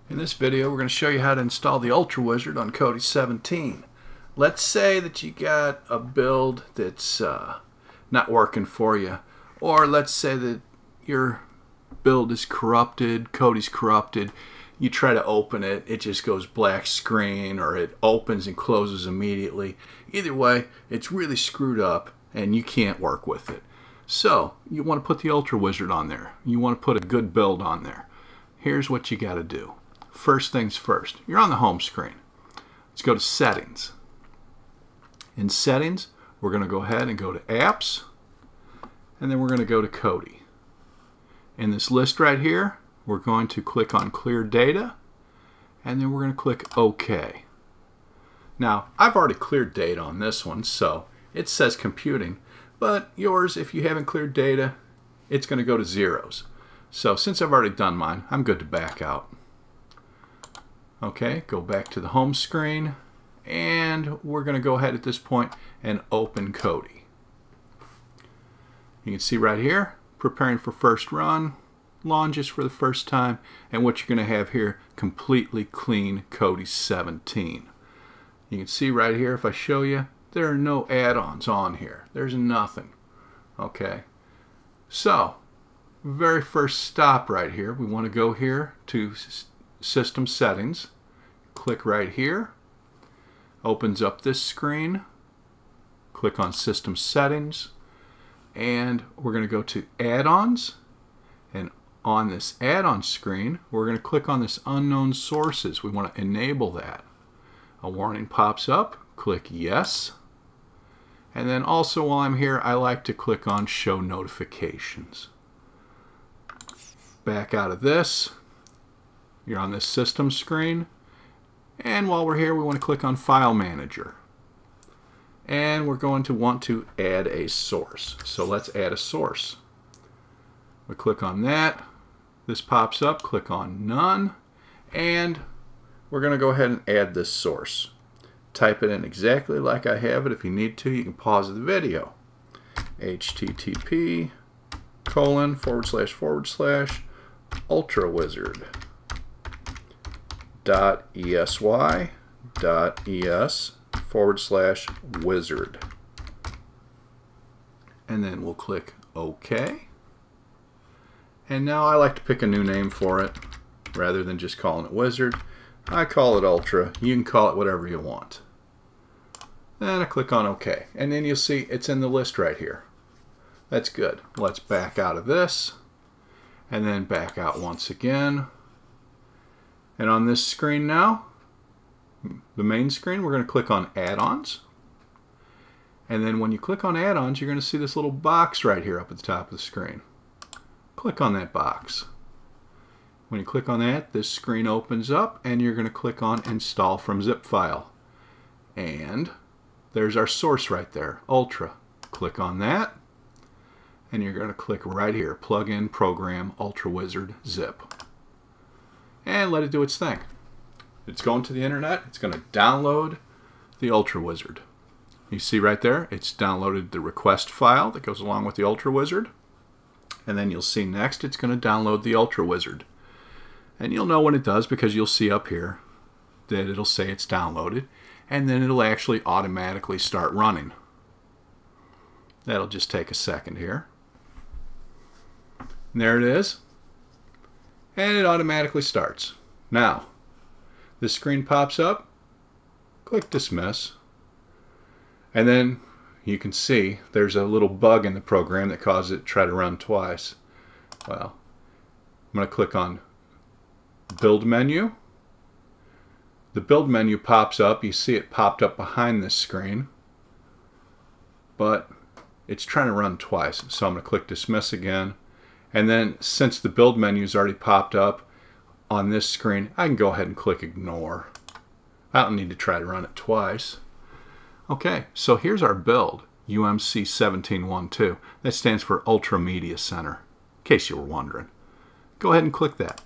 In this video, we're going to show you how to install the Ultra Wizard on Kodi 17. Let's say that you got a build that's not working for you, or let's say that your build is corrupted, Kodi's corrupted. You try to open it, it just goes black screen, or it opens and closes immediately. Either way, it's really screwed up and you can't work with it. So you want to put the Ultra Wizard on there. You want to put a good build on there. Here's what you got to do. First things first, you're on the home screen. Let's go to Settings. In Settings, we're going to go ahead and go to Apps, and then we're going to go to Kodi. In this list right here, we're going to click on Clear Data, and then we're going to click OK. Now, I've already cleared data on this one, so it says computing, but yours, if you haven't cleared data, it's going to go to zeros. So since I've already done mine, I'm good to back out. Okay, go back to the home screen, and we're going to go ahead at this point and open Kodi. You can see right here, preparing for first run, launches for the first time, and what you're going to have here, completely clean Kodi 17. You can see right here, if I show you, there are no add-ons on here. There's nothing. Okay, so very first stop right here, we want to go here to System Settings, click right here, opens up this screen, click on System Settings, and we're going to go to Add-ons, and on this add-on screen we're going to click on this unknown sources. We want to enable that. A warning pops up, click yes, and then also while I'm here I like to click on Show Notifications. Back out of this. You're on this system screen, and while we're here we want to click on File Manager, and we're going to want to add a source. So let's add a source. We click on that, this pops up, click on None, and we're going to go ahead and add this source. Type it in exactly like I have it. If you need to, you can pause the video. http://ultrawizard.esy.es/wizard, and then we'll click OK. And now I like to pick a new name for it rather than just calling it Wizard. I call it Ultra. You can call it whatever you want. Then I click on OK, and then you'll see it's in the list right here. That's good. Let's back out of this, and then back out once again. And on this screen now, the main screen, we're going to click on Add-ons. And then when you click on Add-ons, you're going to see this little box right here up at the top of the screen. Click on that box. When you click on that, this screen opens up, and you're going to click on Install from Zip File. And there's our source right there, Ultra. Click on that, and you're going to click right here, Plug-in Program Ultra Wizard Zip. And let it do its thing. It's going to the internet. It's going to download the Ultra Wizard. You see right there, it's downloaded the request file that goes along with the Ultra Wizard. And then you'll see next it's going to download the Ultra Wizard. And you'll know when it does because you'll see up here that it'll say it's downloaded, and then it'll actually automatically start running. That'll just take a second here. And there it is. And it automatically starts. Now, this screen pops up, click Dismiss, and then you can see there's a little bug in the program that causes it to try to run twice. Well, I'm going to click on Build Menu. The Build menu pops up. You see it popped up behind this screen, but it's trying to run twice. So I'm going to click Dismiss again. And then since the build menu's already popped up on this screen, I can go ahead and click Ignore. I don't need to try to run it twice. Okay, so here's our build, UMC 1712. That stands for Ultra Media Center, in case you were wondering. Go ahead and click that.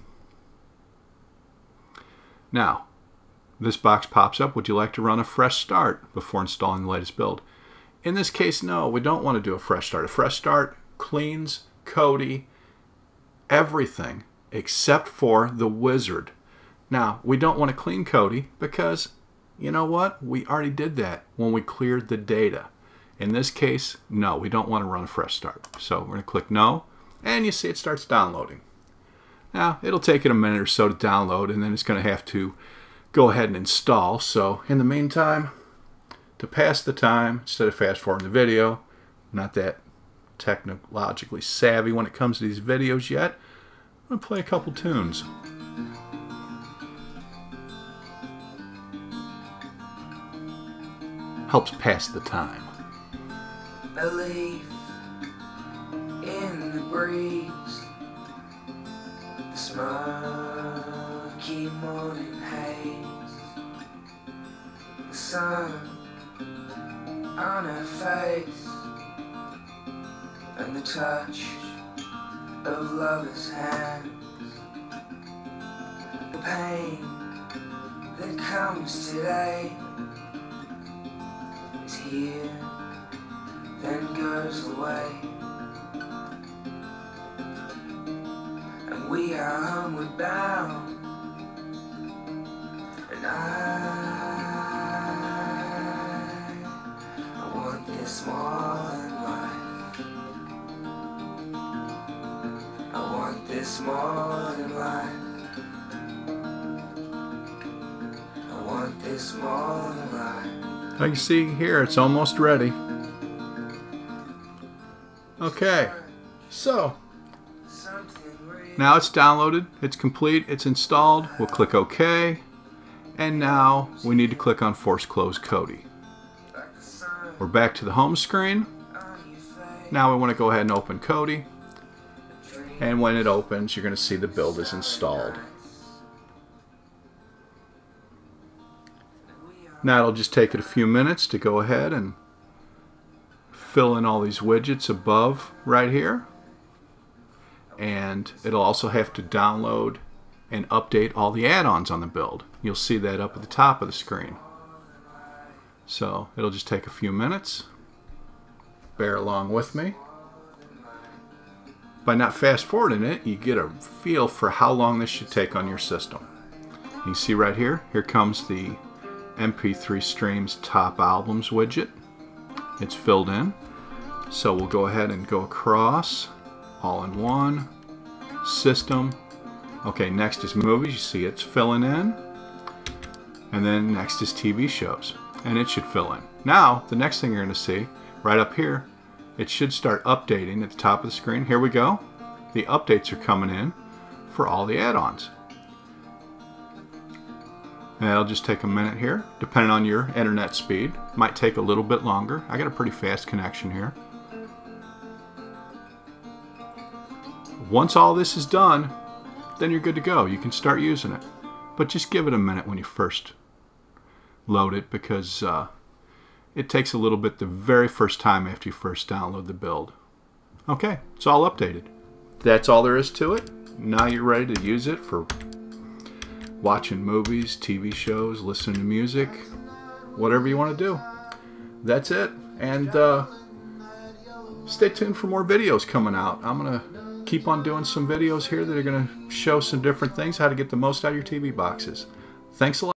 Now, this box pops up. Would you like to run a fresh start before installing the latest build? In this case, no, we don't want to do a fresh start. A fresh start cleans Kodi everything except for the wizard. Now, we don't want to clean Kodi because, you know what? We already did that when we cleared the data. In this case, no, we don't want to run a fresh start. So we're going to click no, and you see it starts downloading. Now, it'll take it a minute or so to download, and then it's going to have to go ahead and install. So in the meantime, to pass the time, instead of fast forwarding the video, not that technologically savvy when it comes to these videos yet, I'm going to play a couple tunes. Helps pass the time. A leaf in the breeze, the smoky morning haze, the sun on her face, and the touch of lovers' hands. The pain that comes today is here, then goes away, and we are homeward bound, and I want this more than life. I want this more than life. I want this more than life. Like you see here, it's almost ready. Okay, so now it's downloaded, it's complete, it's installed. We'll click OK, and now we need to click on Force Close Kodi. We're back to the home screen. Now we want to go ahead and open Kodi, and when it opens, you're going to see the build is installed. Now it'll just take it a few minutes to go ahead and fill in all these widgets above right here, and it'll also have to download and update all the add-ons on the build. You'll see that up at the top of the screen. So it'll just take a few minutes. Bear along with me. By not fast forwarding it, you get a feel for how long this should take on your system. You can see right here, here comes the MP3 Streams Top Albums widget. It's filled in. So we'll go ahead and go across, all in one, system. Okay, next is movies. You see it's filling in. And then next is TV shows, and it should fill in. Now, the next thing you're going to see, right up here, it should start updating at the top of the screen. Here we go. The updates are coming in for all the add-ons. And it'll just take a minute here, depending on your internet speed. Might take a little bit longer. I got a pretty fast connection here. Once all this is done, then you're good to go. You can start using it. But just give it a minute when you first load it, because it takes a little bit the very first time after you first download the build. Okay, it's all updated. That's all there is to it. Now you're ready to use it for watching movies, TV shows, listening to music, whatever you want to do. That's it. And stay tuned for more videos coming out. I'm going to keep on doing some videos here that are going to show some different things, how to get the most out of your TV boxes. Thanks a lot.